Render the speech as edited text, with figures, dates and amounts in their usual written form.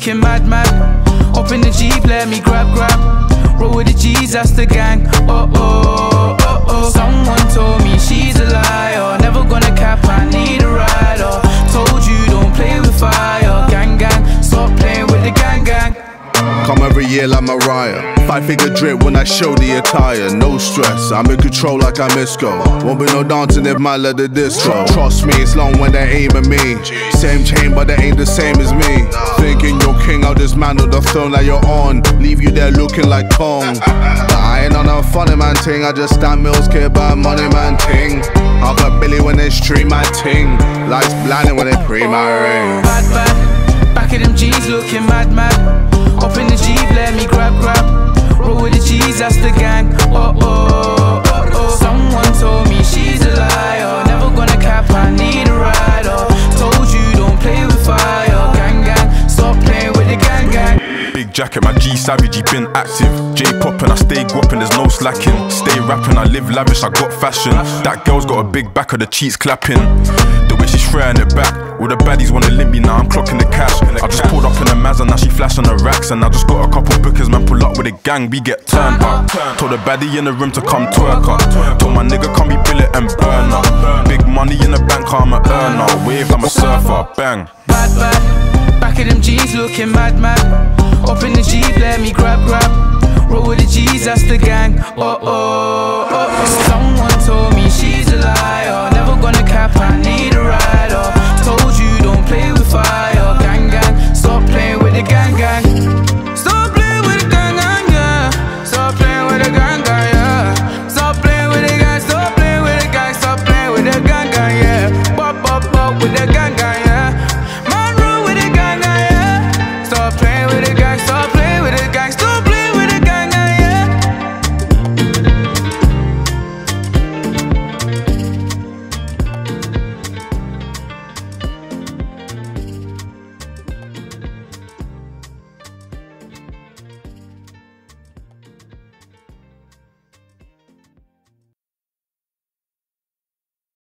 looking mad, mad. Hop in the Jeep, let me grab. Roll with the G's, that's the gang. Oh, oh, oh, oh. Someone told me she's a liar. Never gonna cap, I need a rider. Told you don't play with fire. Gang, stop playing with the gang. Come every year like Mariah. 5-figure drip when I show the attire. No stress, I'm in control like I'm Isco. Won't be no dancing if man let the disco. Trust me, it's long when they aim at me. Same chain but they ain't the same as me. Thinking you're king, I'll dismantle the throne that you're on. Leave you there looking like Kong. I ain't on a funny man ting, I just stand Mills kid by money man ting. I got Billy when they stream my ting. Lights blinding when they pre my ring. Bad, back of them G's looking mad. Hop in the Jeep, let me grab. Roll with the G's, that's the gang. Oh, oh, oh, oh. Someone told me she's a liar. Never gonna cap, I need a rider. Told you don't play with fire. Gang, stop playing with the gang. Big jacket, my G savage, he been active. J-pop and I stay guapping, there's no slacking. Stay rapping, I live lavish, I got fashion. That girl's got a big back of the cheeks clapping. The way she's throwing it back. All the baddies wanna limp me now, I'm clocking the cash. I just pulled up in the Mazda, now she flashing the racks. And I just got a couple bookers, man, pull up with a gang, we get turned up. Told the baddie in the room to come twerk up. Told my nigga come be billet and burn up. Big money in the bank, I'm a earner. Wave, I'm a surfer, bang. Bad, back of them G's looking mad. Hop in the Jeep, let me grab. Roll with the G's, that's the gang. Oh, oh, oh, oh. Someone told me she's a liar. Never gonna cap, I